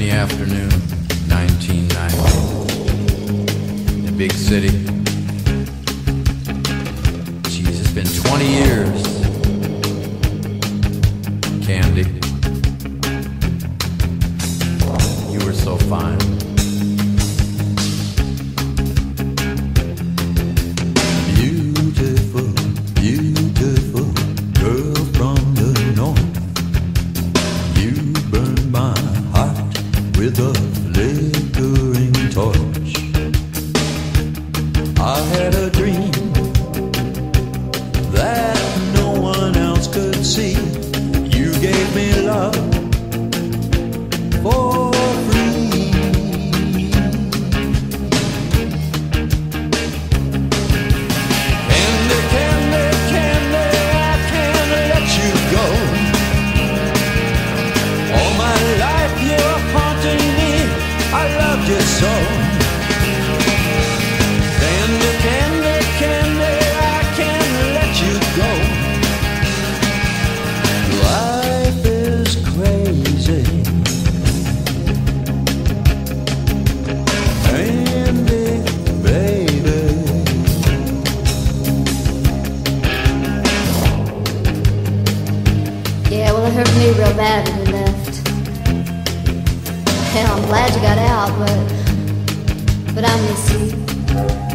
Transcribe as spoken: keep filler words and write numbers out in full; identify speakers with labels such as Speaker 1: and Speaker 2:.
Speaker 1: rainy afternoon, nineteen ninety, in a big city. Jeez, it's been twenty years. Candy, you were so fine.
Speaker 2: Beautiful, beautiful girl from the north. You burned my heart with a flickering torch. I had a dream that no one else could see. You gave me love for free. Candy, candy, candy, I can't let you go. All my life you're haunting me, I loved you so. Candy, candy, candy, I can't let you go. Life is crazy. Candy, baby.
Speaker 3: Yeah, well, it hurt me real bad when you left. Hell, I'm glad you got out, but but I miss you.